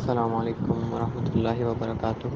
السلام علیکم ورحمۃ اللہ وبرکاتہ۔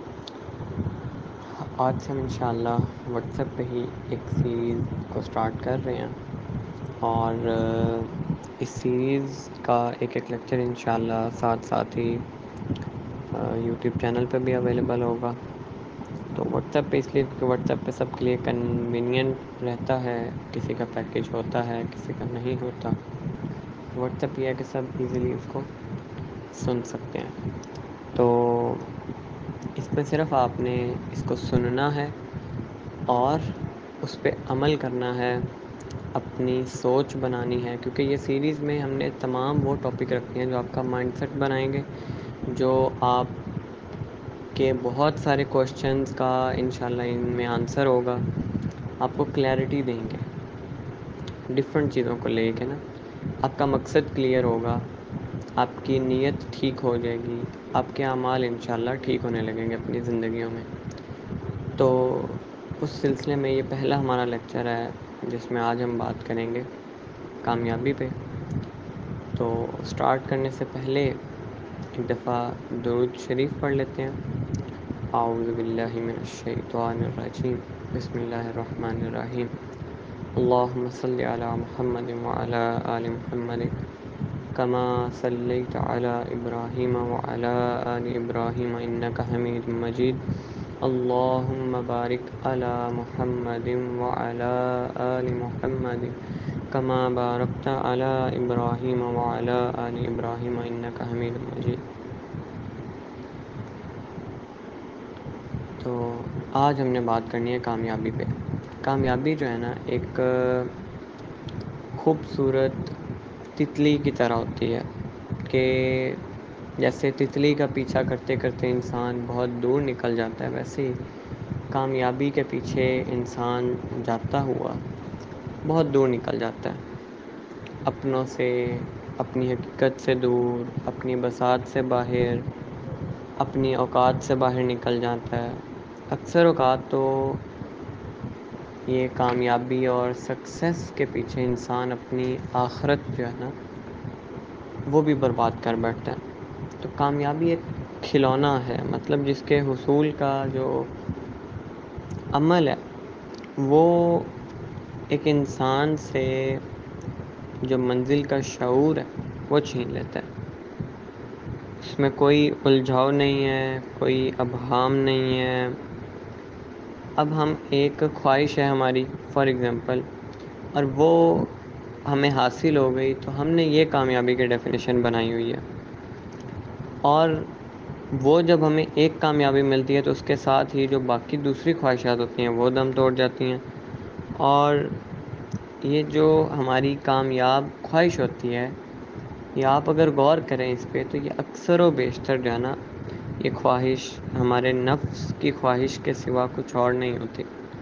آج سے ہم انشاءاللہ واٹس ایپ پہ ہی ایک سیریز کو سٹارٹ کر رہے ہیں، اور اس سیریز کا ایک لیکچر انشاءاللہ ساتھ ہی یوٹیوب چینل پہ بھی اویلیبل ہوگا۔ تو واٹس ایپ پہ اس لیے کیونکہ واٹس ایپ پہ سب کے لیے کنوینئنٹ رہتا ہے، کسی کا پیکیج ہوتا ہے کسی کا نہیں ہوتا۔ واٹس ایپ یہ ہے کہ سب ایزیلی اس کو سن سکتے ہیں۔ تو اس میں صرف آپ نے اس کو سننا ہے اور اس پہ عمل کرنا ہے، اپنی سوچ بنانی ہے، کیونکہ یہ سیریز میں ہم نے تمام وہ ٹاپک رکھے ہیں جو آپ کا مائنڈ سیٹ بنائیں گے، جو آپ کے بہت سارے کوشچنز کا انشاءاللہ ان میں آنسر ہوگا، آپ کو کلیئرٹی دیں گے ڈفرینٹ چیزوں کو لے کے نا۔ آپ کا مقصد کلیئر ہوگا، آپ کی نیت ٹھیک ہو جائے گی، آپ کے اعمال انشاءاللہ ٹھیک ہونے لگیں گے اپنی زندگیوں میں۔ تو اس سلسلے میں یہ پہلا ہمارا لیکچر ہے جس میں آج ہم بات کریں گے کامیابی پہ۔ تو سٹارٹ کرنے سے پہلے ایک دفعہ درود شریف پڑھ لیتے ہیں۔ اعوذ باللہ من الشیطان الرجیم، بسم اللہ الرحمن الرحیم۔ اللہم صلی علی محمد وعلی آل محمد کما صلیت علی ابراہیم وعلی آل ابراہیم انک حمید مجید۔ اللہم بارک علی محمد وعلی آل محمد کما بارکت علی ابراہیم وعلی آل ابراہیم انک حمید مجید۔ تو آج ہم نے بات کرنی ہے کامیابی پہ۔ کامیابی جو ہے نا ایک خوبصورت تتلی کی طرح ہوتی ہے کہ جیسے تتلی کا پیچھا کرتے کرتے انسان بہت دور نکل جاتا ہے، ویسے ہی کامیابی کے پیچھے انسان جاتا ہوا بہت دور نکل جاتا ہے، اپنوں سے، اپنی حقیقت سے دور، اپنی بساط سے باہر، اپنی اوقات سے باہر نکل جاتا ہے۔ اکثر اوقات تو یہ کامیابی اور سکسیس کے پیچھے انسان اپنی آخرت جو ہے نا وہ بھی برباد کر بیٹھتا ہے۔ تو کامیابی ایک کھلونا ہے، مطلب جس کے حصول کا جو عمل ہے وہ ایک انسان سے جو منزل کا شعور ہے وہ چھین لیتا ہے۔ اس میں کوئی الجھاؤ نہیں ہے، کوئی ابہام نہیں ہے۔ اب ہم ایک خواہش ہے ہماری فار ایگزامپل، اور وہ ہمیں حاصل ہو گئی تو ہم نے یہ کامیابی کی ڈیفینیشن بنائی ہوئی ہے، اور وہ جب ہمیں ایک کامیابی ملتی ہے تو اس کے ساتھ ہی جو باقی دوسری خواہشات ہوتی ہیں وہ دم توڑ جاتی ہیں۔ اور یہ جو ہماری کامیاب خواہش ہوتی ہے، یا آپ اگر غور کریں اس پہ تو یہ اکثر و بیشتر جو ہے نا یہ خواہش ہمارے نفس کی خواہش کے سوا کچھ اور نہیں ہوتی۔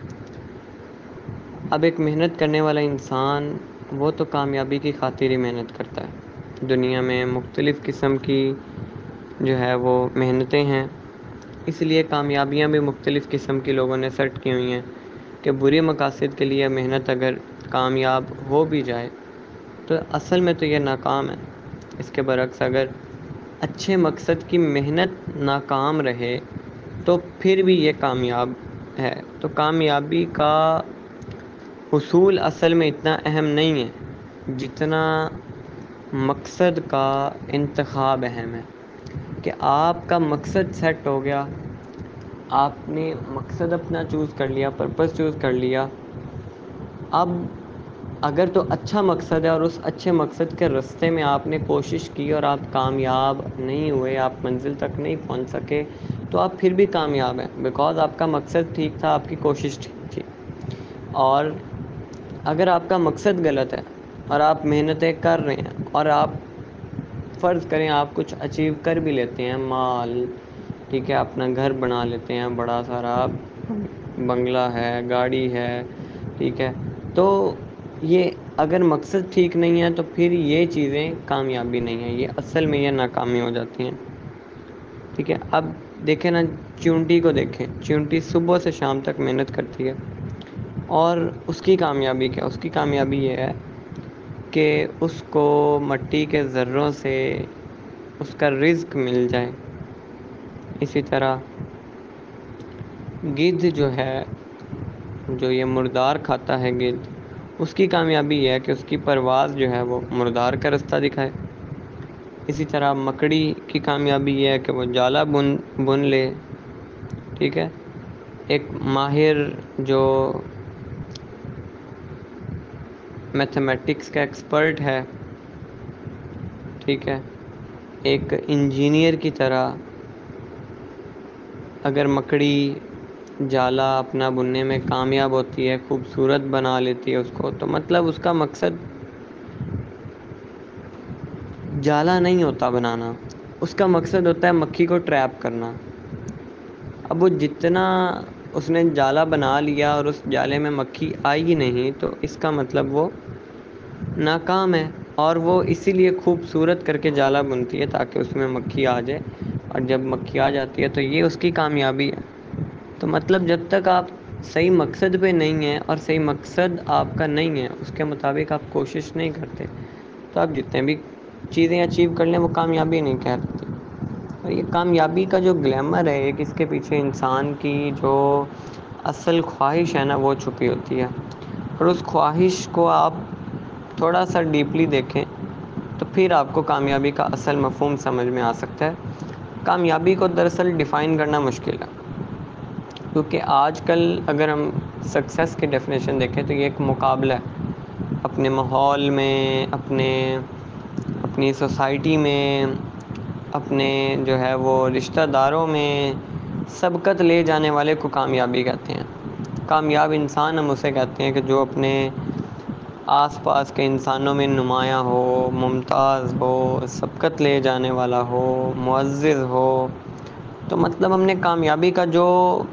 اب ایک محنت کرنے والا انسان وہ تو کامیابی کی خاطر ہی محنت کرتا ہے۔ دنیا میں مختلف قسم کی جو ہے وہ محنتیں ہیں، اس لیے کامیابیاں بھی مختلف قسم کی لوگوں نے سیٹ کی ہوئی ہیں کہ بری مقاصد کے لیے محنت اگر کامیاب ہو بھی جائے تو اصل میں تو یہ ناکام ہے۔ اس کے برعکس اگر اچھے مقصد کی محنت ناکام رہے تو پھر بھی یہ کامیاب ہے۔ تو کامیابی کا حصول اصل میں اتنا اہم نہیں ہے جتنا مقصد کا انتخاب اہم ہے، کہ آپ کا مقصد سیٹ ہو گیا، آپ نے مقصد اپنا چوز کر لیا، پرپس چوز کر لیا۔ اب اگر تو اچھا مقصد ہے اور اس اچھے مقصد کے راستے میں آپ نے کوشش کی اور آپ کامیاب نہیں ہوئے، آپ منزل تک نہیں پہنچ سکے، تو آپ پھر بھی کامیاب ہیں، بیکاز آپ کا مقصد ٹھیک تھا، آپ کی کوشش ٹھیک تھی۔ اور اگر آپ کا مقصد غلط ہے اور آپ محنتیں کر رہے ہیں اور آپ فرض کریں آپ کچھ اچیو کر بھی لیتے ہیں، مال ٹھیک ہے، اپنا گھر بنا لیتے ہیں، بڑا سارا بنگلہ ہے، گاڑی ہے، ٹھیک ہے، تو یہ اگر مقصد ٹھیک نہیں ہے تو پھر یہ چیزیں کامیابی نہیں ہیں، یہ اصل میں یہ ناکامی ہو جاتی ہیں۔ ٹھیک ہے، اب دیکھیں نا، چیونٹی کو دیکھیں، چیونٹی صبح سے شام تک محنت کرتی ہے، اور اس کی کامیابی کیا؟ اس کی کامیابی یہ ہے کہ اس کو مٹی کے ذروں سے اس کا رزق مل جائے. اسی طرح گدھ جو ہے، جو یہ مردار کھاتا ہے گدھ، اس کی کامیابی یہ ہے کہ اس کی پرواز جو ہے وہ مردار کا رستہ دکھائے. اسی طرح مکڑی کی کامیابی یہ ہے کہ وہ جالا بن لے. ٹھیک ہے. ایک ماہر جو میتھمیٹکس کا ایکسپرٹ ہے، ٹھیک ہے، ایک انجینئر کی طرح اگر مکڑی جالا اپنا بننے میں کامیاب ہوتی ہے، خوبصورت بنا لیتی ہے اس کو، تو مطلب اس کا مقصد جالا نہیں ہوتا بنانا، اس کا مقصد ہوتا ہے مکھی کو ٹریپ کرنا. اب وہ جتنا اس نے جالا بنا لیا اور اس جالے میں مکھی آئی ہی نہیں، تو اس کا مطلب وہ ناکام ہے. اور وہ اسی لیے خوبصورت کر کے جالا بنتی ہے تاکہ اس میں مکھی آ جائے، اور جب مکھی آ جاتی ہے تو یہ اس کی کامیابی ہے. تو مطلب جب تک آپ صحیح مقصد پہ نہیں ہیں اور صحیح مقصد آپ کا نہیں ہے، اس کے مطابق آپ کوشش نہیں کرتے، تو آپ جتنے بھی چیزیں اچیو کر لیں وہ کامیابی نہیں کہلاتی. اور یہ کامیابی کا جو گلیمر ہے، ایک اس کے پیچھے انسان کی جو اصل خواہش ہے نا، وہ چھپی ہوتی ہے. اور اس خواہش کو آپ تھوڑا سا ڈیپلی دیکھیں تو پھر آپ کو کامیابی کا اصل مفہوم سمجھ میں آ سکتا ہے. کامیابی کو دراصل ڈیفائن کرنا مشکل ہے، کیونکہ آج کل اگر ہم سکسیس کی ڈیفینیشن دیکھیں تو یہ ایک مقابلہ ہے. اپنے ماحول میں، اپنی سوسائٹی میں، اپنے جو ہے وہ رشتہ داروں میں سبقت لے جانے والے کو کامیابی کہتے ہیں. کامیاب انسان ہم اسے کہتے ہیں کہ جو اپنے آس پاس کے انسانوں میں نمایاں ہو، ممتاز ہو، سبقت لے جانے والا ہو، معزز ہو. تو مطلب ہم نے کامیابی کا جو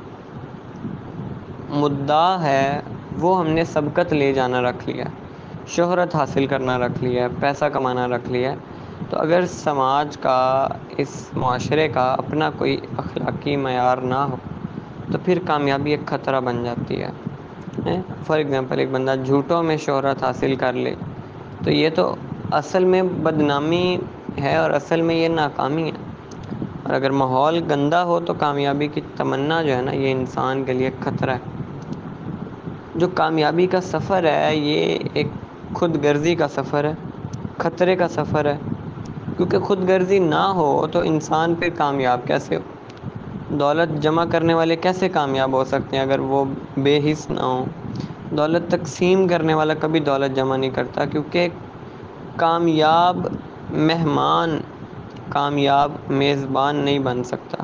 مدعا ہے وہ ہم نے سبقت لے جانا رکھ لیا، شہرت حاصل کرنا رکھ لیا، پیسہ کمانا رکھ لیا. تو اگر سماج کا، اس معاشرے کا اپنا کوئی اخلاقی معیار نہ ہو تو پھر کامیابی ایک خطرہ بن جاتی ہے. فار ایگزامپل ایک بندہ جھوٹوں میں شہرت حاصل کر لے تو یہ تو اصل میں بدنامی ہے اور اصل میں یہ ناکامی ہے. اور اگر ماحول گندا ہو تو کامیابی کی تمنا جو ہے نا، یہ انسان کے لیے ایک خطرہ ہے. جو کامیابی کا سفر ہے یہ ایک خود غرضی کا سفر ہے، خطرے کا سفر ہے. کیونکہ خود غرضی نہ ہو تو انسان پھر کامیاب کیسے ہو؟ دولت جمع کرنے والے کیسے کامیاب ہو سکتے ہیں اگر وہ بے حس نہ ہوں؟ دولت تقسیم کرنے والا کبھی دولت جمع نہیں کرتا، کیونکہ کامیاب مہمان کامیاب میزبان نہیں بن سکتا.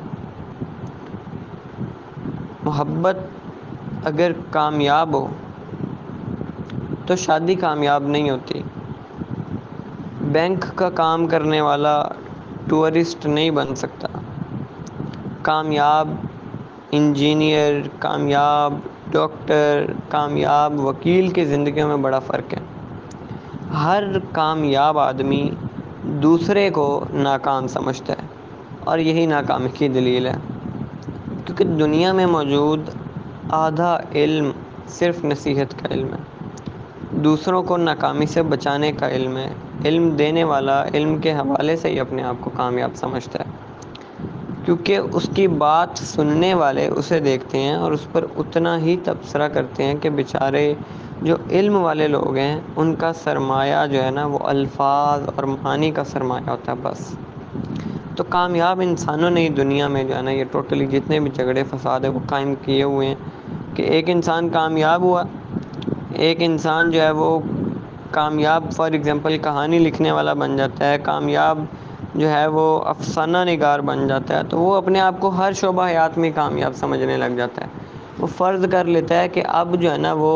محبت اگر کامیاب ہو تو شادی کامیاب نہیں ہوتی. بینک کا کام کرنے والا ٹورسٹ نہیں بن سکتا. کامیاب انجینئر، کامیاب ڈاکٹر، کامیاب وکیل کی زندگیوں میں بڑا فرق ہے. ہر کامیاب آدمی دوسرے کو ناکام سمجھتا ہے، اور یہی ناکامی کی دلیل ہے. کیونکہ دنیا میں موجود آدھا علم صرف نصیحت کا علم ہے، دوسروں کو ناکامی سے بچانے کا علم ہے. علم دینے والا علم کے حوالے سے ہی اپنے آپ کو کامیاب سمجھتا ہے، کیونکہ اس کی بات سننے والے اسے دیکھتے ہیں اور اس پر اتنا ہی تبصرہ کرتے ہیں کہ بیچارے جو علم والے لوگ ہیں ان کا سرمایہ جو ہے نا وہ الفاظ اور معانی کا سرمایہ ہوتا ہے بس. تو کامیاب انسانوں نے دنیا میں جو ہے نا یہ ٹوٹلی جتنے بھی جھگڑے فساد ہیں وہ قائم کیے ہوئے ہیں کہ ایک انسان کامیاب ہوا، ایک انسان جو ہے وہ کامیاب فار ایگزامپل کہانی لکھنے والا بن جاتا ہے، کامیاب جو ہے وہ افسانہ نگار بن جاتا ہے، تو وہ اپنے آپ کو ہر شعبہ حیات میں کامیاب سمجھنے لگ جاتا ہے. وہ فرض کر لیتا ہے کہ اب جو ہے نا وہ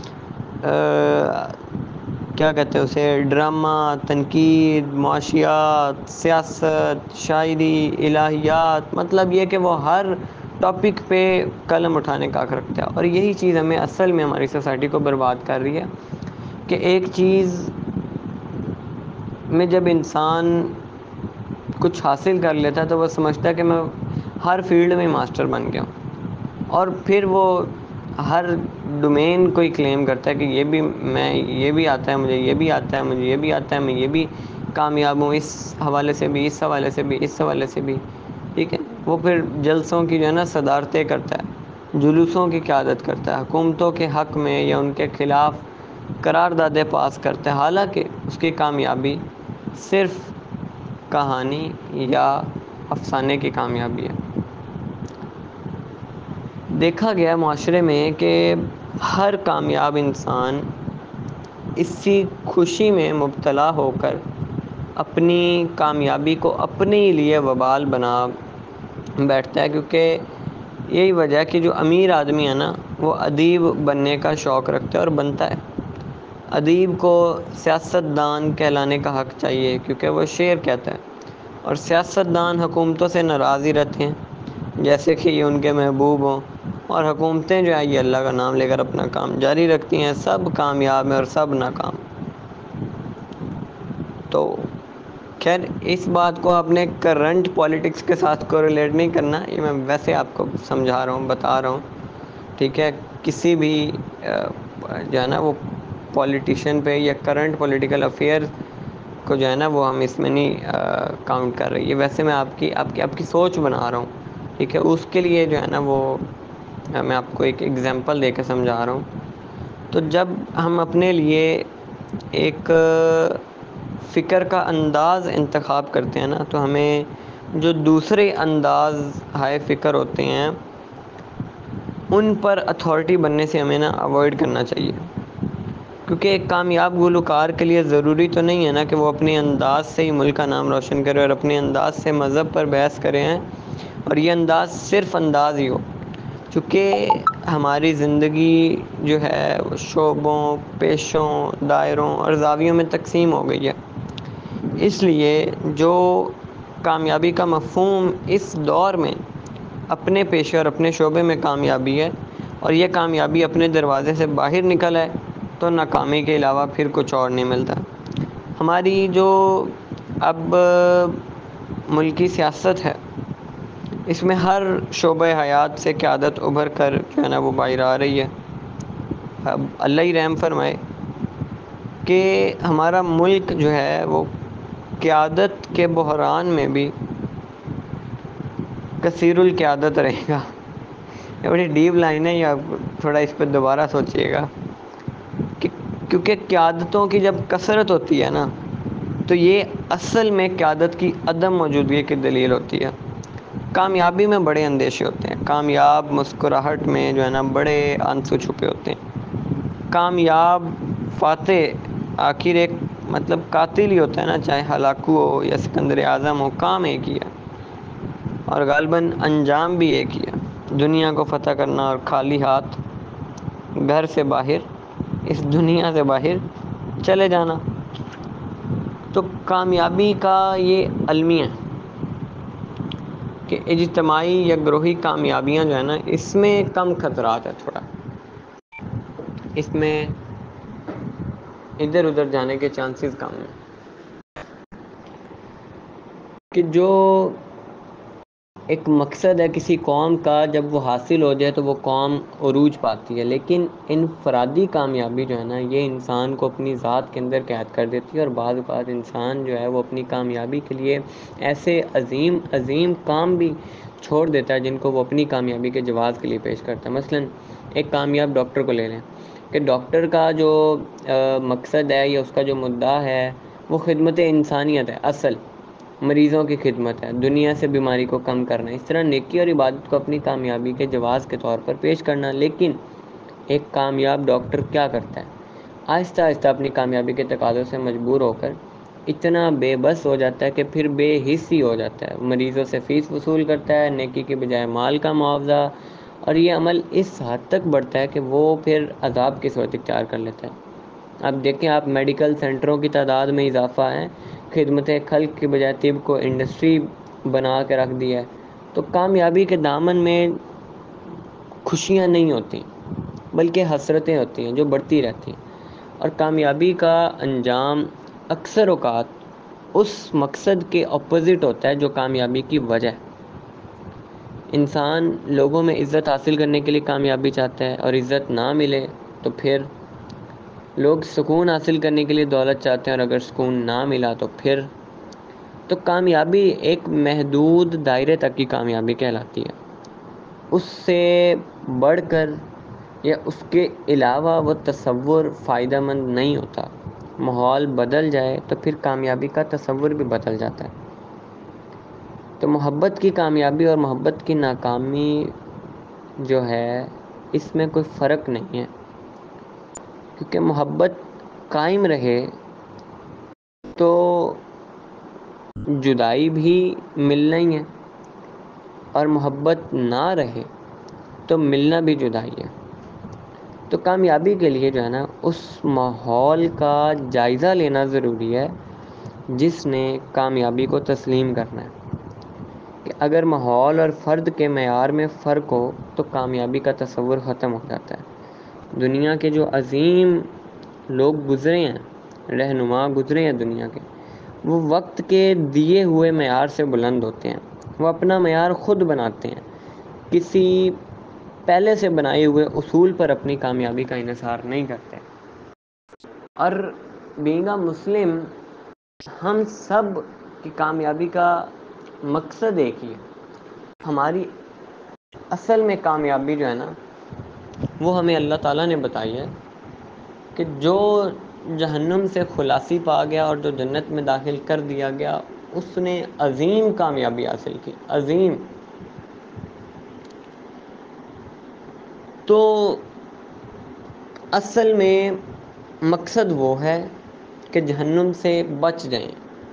کیا کہتے ہیں اسے، ڈرامہ، تنقید، معاشیات، سیاست، شاعری، الہیات، مطلب یہ کہ وہ ہر ٹاپک پہ قلم اٹھانے کا حق رکھتا ہے. اور یہی چیز ہمیں اصل میں ہماری سوسائٹی کو برباد کر رہی ہے کہ ایک چیز میں جب انسان کچھ حاصل کر لیتا ہے تو وہ سمجھتا ہے کہ میں ہر فیلڈ میں ماسٹر بن گیا ہوں، اور پھر وہ ہر ڈومین کو ہی کلیم کرتا ہے کہ یہ بھی میں، یہ بھی آتا ہے مجھے، یہ بھی آتا ہے مجھے، یہ بھی آتا ہے، میں یہ بھی کامیاب ہوں اس حوالے سے بھی، اس حوالے سے بھی، اس حوالے سے بھی، ٹھیک ہے، وہ پھر جلسوں کی جو ہے نا صدارتیں کرتا ہے، جلوسوں کی قیادت کرتا ہے، حکومتوں کے حق میں یا ان کے خلاف قراردادیں پاس کرتا ہے، حالانکہ اس کی کامیابی صرف کہانی یا افسانے کی کامیابی ہے۔ دیکھا گیا معاشرے میں کہ ہر کامیاب انسان اسی خوشی میں مبتلا ہو کر اپنی کامیابی کو اپنے لیے وبال بنا بیٹھتا ہے، کیونکہ یہی وجہ ہے کہ جو امیر آدمی ہے نا وہ ادیب بننے کا شوق رکھتا ہے اور بنتا ہے۔ ادیب کو سیاست دان کہلانے کا حق چاہیے کیونکہ وہ شعر کہتا ہے، اور سیاست دان حکومتوں سے ناراض ہی رہتے ہیں جیسے کہ یہ ان کے محبوب ہوں، اور حکومتیں جو ہے یہ اللہ کا نام لے کر اپنا کام جاری رکھتی ہیں، سب کامیاب ہیں اور سب ناکام۔ تو خیر اس بات کو آپ نے کرنٹ پولیٹکس کے ساتھ کوریلیٹ نہیں کرنا، یہ میں ویسے آپ کو سمجھا رہا ہوں، بتا رہا ہوں، ٹھیک ہے، کسی بھی جو ہے نا وہ پولیٹیشین پہ یا کرنٹ پولیٹیکل افیئر کو جو ہے نا وہ ہم اس میں نہیں کاؤنٹ کر رہے، یہ ویسے میں آپ کی سوچ بنا رہا ہوں، ٹھیک ہے، اس کے لیے جو ہے نا وہ میں آپ کو ایک ایگزامپل دے کے سمجھا رہا ہوں۔ تو جب ہم اپنے لیے ایک فکر کا انداز انتخاب کرتے ہیں نا تو ہمیں جو دوسرے انداز ہائے فکر ہوتے ہیں ان پر اتھارٹی بننے سے ہمیں نا اوائڈ کرنا چاہیے، کیونکہ ایک کامیاب گلوکار کے لیے ضروری تو نہیں ہے نا کہ وہ اپنے انداز سے ہی ملک کا نام روشن کرے اور اپنے انداز سے مذہب پر بحث کرے ہیں، اور یہ انداز صرف انداز ہی ہو، چونکہ ہماری زندگی جو ہے شعبوں، پیشوں، دائروں اور زاویوں میں تقسیم ہو گئی ہے، اس لیے جو کامیابی کا مفہوم اس دور میں اپنے پیشے اور اپنے شعبے میں کامیابی ہے، اور یہ کامیابی اپنے دروازے سے باہر نکل ہے تو ناکامی کے علاوہ پھر کچھ اور نہیں ملتا۔ ہماری جو اب ملکی سیاست ہے اس میں ہر شعبہ حیات سے قیادت ابھر کر جو ہے نا وہ باہر آ رہی ہے۔ اب اللہ ہی رحم فرمائے کہ ہمارا ملک جو ہے وہ قیادت کے بحران میں بھی کثیر القیادت رہے گا۔ یہ بڑی ڈیپ لائن ہے، یا تھوڑا اس پہ دوبارہ سوچیے گا، کیونکہ قیادتوں کی جب کثرت ہوتی ہے نا تو یہ اصل میں قیادت کی عدم موجودگی کی دلیل ہوتی ہے۔ کامیابی میں بڑے اندیشے ہوتے ہیں، کامیاب مسکراہٹ میں جو ہے نا بڑے آنسو چھپے ہوتے ہیں، کامیاب فاتح آخر ایک مطلب قاتل ہی ہوتا ہے نا، چاہے ہلاکو ہو یا سکندر اعظم ہو، کام ایک ہی ہے اور غالباً انجام بھی ایک ہی ہے، دنیا کو فتح کرنا اور خالی ہاتھ گھر سے باہر، اس دنیا سے باہر چلے جانا۔ تو کامیابی کا یہ المیہ ہے کہ اجتماعی یا گروہی کامیابیاں جو ہے نا اس میں کم خطرات ہے، تھوڑا اس میں ادھر ادھر جانے کے چانسز کم ہیں، کہ جو ایک مقصد ہے کسی قوم کا جب وہ حاصل ہو جائے تو وہ قوم عروج پاتی ہے، لیکن انفرادی کامیابی جو ہے نا یہ انسان کو اپنی ذات کے اندر قید کر دیتی ہے، اور بعض اوقات انسان جو ہے وہ اپنی کامیابی کے لیے ایسے عظیم عظیم کام بھی چھوڑ دیتا ہے جن کو وہ اپنی کامیابی کے جواز کے لیے پیش کرتا ہے۔ مثلا ایک کامیاب ڈاکٹر کو لے لیں کہ ڈاکٹر کا جو مقصد ہے یا اس کا جو مدعا ہے وہ خدمت انسانیت ہے، اصل مریضوں کی خدمت ہے، دنیا سے بیماری کو کم کرنا، اس طرح نیکی اور عبادت کو اپنی کامیابی کے جواز کے طور پر پیش کرنا۔ لیکن ایک کامیاب ڈاکٹر کیا کرتا ہے؟ آہستہ آہستہ اپنی کامیابی کے تقاضوں سے مجبور ہو کر اتنا بے بس ہو جاتا ہے کہ پھر بے حس ہی ہو جاتا ہے، مریضوں سے فیس وصول کرتا ہے نیکی کے بجائے مال کا معاوضہ، اور یہ عمل اس حد تک بڑھتا ہے کہ وہ پھر عذاب کی صورت اختیار کر لیتا ہے۔ اب دیکھیں آپ میڈیکل سینٹروں کی تعداد میں اضافہ ہے، خدمت خلق کی بجائے طب کو انڈسٹری بنا کے رکھ دیا ہے، تو کامیابی کے دامن میں خوشیاں نہیں ہوتی بلکہ حسرتیں ہوتی ہیں جو بڑھتی رہتی ہیں، اور کامیابی کا انجام اکثر اوقات اس مقصد کے اپوزٹ ہوتا ہے جو کامیابی کی وجہ ہے۔ انسان لوگوں میں عزت حاصل کرنے کے لیے کامیابی چاہتا ہے اور عزت نہ ملے تو پھر لوگ سکون حاصل کرنے کے لیے دولت چاہتے ہیں، اور اگر سکون نہ ملا تو پھر تو کامیابی ایک محدود دائرے تک کی کامیابی کہلاتی ہے. اس سے بڑھ کر یا اس کے علاوہ وہ تصور فائدہ مند نہیں ہوتا. ماحول بدل جائے تو پھر کامیابی کا تصور بھی بدل جاتا ہے. تو محبت کی کامیابی اور محبت کی ناکامی جو ہے اس میں کوئی فرق نہیں ہے، کیونکہ محبت قائم رہے تو جدائی بھی ملنا ہی ہے، اور محبت نہ رہے تو ملنا بھی جدائی ہے. تو کامیابی کے لیے جو ہے نا اس ماحول کا جائزہ لینا ضروری ہے جس نے کامیابی کو تسلیم کرنا ہے. کہ اگر ماحول اور فرد کے معیار میں فرق ہو تو کامیابی کا تصور ختم ہو جاتا ہے. دنیا کے جو عظیم لوگ گزرے ہیں، رہنما گزرے ہیں دنیا کے، وہ وقت کے دیے ہوئے معیار سے بلند ہوتے ہیں. وہ اپنا معیار خود بناتے ہیں، کسی پہلے سے بنائے ہوئے اصول پر اپنی کامیابی کا انحصار نہیں کرتے. اور بینگ اے مسلم ہم سب کی کامیابی کا مقصد ایک ہی ہے. ہماری اصل میں کامیابی جو ہے نا وہ ہمیں اللہ تعالیٰ نے بتائی ہے کہ جو جہنم سے خلاصی پا گیا اور جو جنت میں داخل کر دیا گیا اس نے عظیم کامیابی حاصل کی، عظیم. تو اصل میں مقصد وہ ہے کہ جہنم سے بچ جائیں.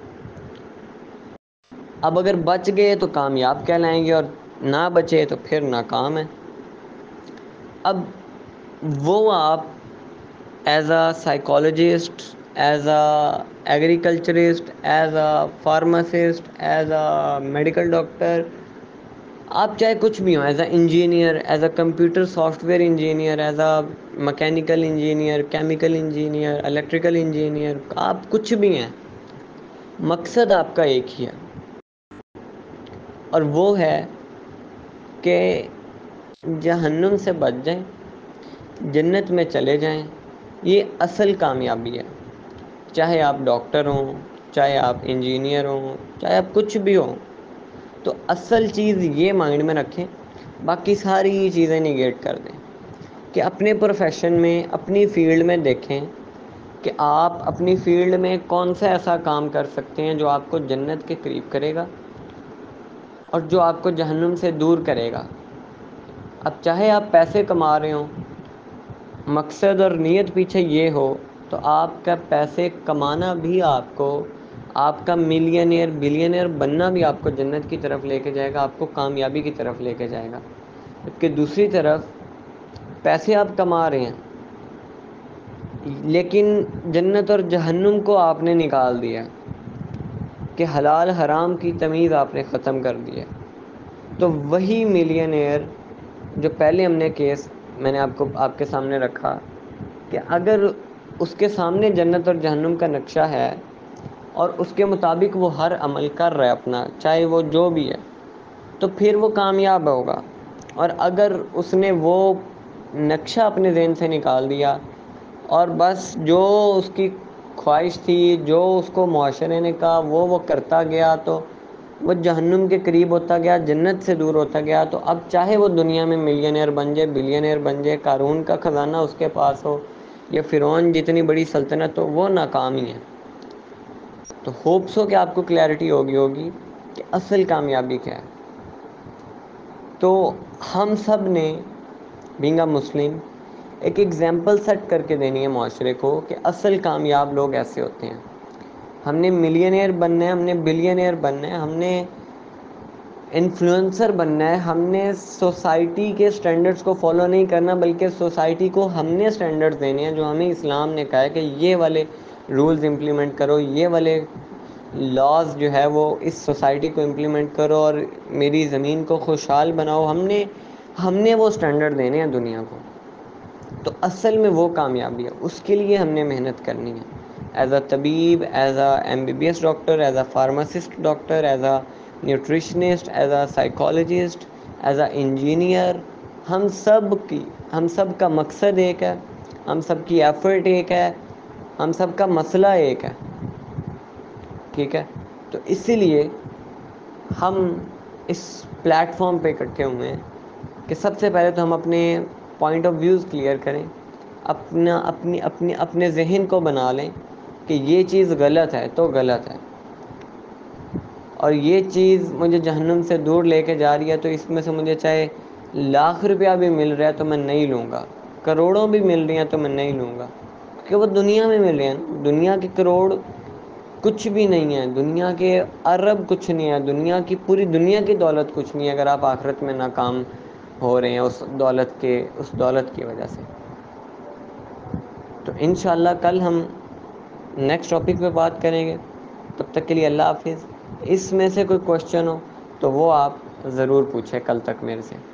اب اگر بچ گئے تو کامیاب کہلائیں گے، اور نہ بچے تو پھر ناکام ہیں. اب وہ آپ as a psychologist, as a agriculturist, as a pharmacist, as a medical doctor, آپ چاہے کچھ بھی ہوں، as a engineer, as a computer software engineer, as a mechanical engineer, chemical engineer, electrical engineer, آپ کچھ بھی ہیں، مقصد آپ کا ایک ہی ہے، اور وہ ہے کہ جہنم سے بچ جائیں، جنت میں چلے جائیں. یہ اصل کامیابی ہے. چاہے آپ ڈاکٹر ہوں، چاہے آپ انجینئر ہوں، چاہے آپ کچھ بھی ہوں، تو اصل چیز یہ مائنڈ میں رکھیں، باقی ساری چیزیں نگیٹ کر دیں. کہ اپنے پروفیشن میں، اپنی فیلڈ میں دیکھیں کہ آپ اپنی فیلڈ میں کون سا ایسا کام کر سکتے ہیں جو آپ کو جنت کے قریب کرے گا اور جو آپ کو جہنم سے دور کرے گا. اب چاہے آپ پیسے کما رہے ہوں، مقصد اور نیت پیچھے یہ ہو تو آپ کا پیسے کمانا بھی آپ کا ملینئر بلینئر بننا بھی آپ کو جنت کی طرف لے کے جائے گا، آپ کو کامیابی کی طرف لے کے جائے گا. جبکہ دوسری طرف پیسے آپ کما رہے ہیں لیکن جنت اور جہنم کو آپ نے نکال دیا کہ حلال حرام کی تمیز آپ نے ختم کر دی ہے. تو وہی ملینئر جو پہلے ہم نے کیس میں نے آپ کے سامنے رکھا کہ اگر اس کے سامنے جنت اور جہنم کا نقشہ ہے اور اس کے مطابق وہ ہر عمل کر رہا ہے اپنا، چاہے وہ جو بھی ہے، تو پھر وہ کامیاب ہوگا. اور اگر اس نے وہ نقشہ اپنے ذہن سے نکال دیا اور بس جو اس کی خواہش تھی، جو اس کو معاشرے نے کہا وہ کرتا گیا، تو وہ جہنم کے قریب ہوتا گیا، جنت سے دور ہوتا گیا. تو اب چاہے وہ دنیا میں ملینئر بن جائے، بلینئر بن جائے، قارون کا خزانہ اس کے پاس ہو یا فرعون جتنی بڑی سلطنت ہو، وہ ناکام ہی ہے. تو ہوپس ہو کہ آپ کو کلیئرٹی ہوگی کہ اصل کامیابی کیا ہے. تو ہم سب نے بینگ اے مسلم ایک ایگزامپل سیٹ کر کے دینی ہے معاشرے کو کہ اصل کامیاب لوگ ایسے ہوتے ہیں. ہم نے ملینئر بننا ہے، ہم نے بلینئر بننا ہے، ہم نے انفلوئنسر بننا ہے. ہم نے سوسائٹی کے سٹینڈرڈز کو فالو نہیں کرنا، بلکہ سوسائٹی کو ہم نے سٹینڈرڈز دینے ہیں جو ہمیں اسلام نے کہا ہے کہ یہ والے رولز امپلیمنٹ کرو، یہ والے لاز جو ہے وہ اس سوسائٹی کو امپلیمنٹ کرو اور میری زمین کو خوشحال بناؤ. ہم نے وہ سٹینڈرڈ دینے ہیں دنیا کو. تو اصل میں وہ کامیابی ہے، اس کے لیے ہم نے محنت کرنی ہے. ایز اے طبیب، as a MBBS doctor, as a pharmacist doctor, as a nutritionist, as a psychologist, as a engineer, ہم سب کا مقصد ایک ہے ہم سب کی ایفرٹ ایک ہے، ہم سب کا مسئلہ ایک ہے. ٹھیک ہے، تو اسی لیے ہم اس پلیٹ فارم پہ اکٹھے ہوئے ہیں کہ سب سے پہلے تو ہم اپنے پوائنٹ آف ویوز کلیئر کریں، اپنے ذہن کو بنا لیں کہ یہ چیز غلط ہے تو غلط ہے، اور یہ چیز مجھے جہنم سے دور لے کے جا رہی ہے، تو اس میں سے مجھے چاہے لاکھ روپیہ بھی مل رہا ہے تو میں نہیں لوں گا، کروڑوں بھی مل رہی ہیں تو میں نہیں لوں گا، کہ وہ دنیا میں مل رہے ہیں. دنیا کے کروڑ کچھ بھی نہیں ہے، دنیا کے ارب کچھ نہیں ہے، دنیا کی پوری دنیا کی دولت کچھ نہیں ہے اگر آپ آخرت میں ناکام ہو رہے ہیں اس دولت کی وجہ سے. تو انشاءاللہ کل ہم نیکسٹ ٹاپک پہ بات کریں گے. تب تک کے لیے اللہ حافظ. اس میں سے کوئی کوشچن ہو تو وہ آپ ضرور پوچھیں کل تک میرے سے.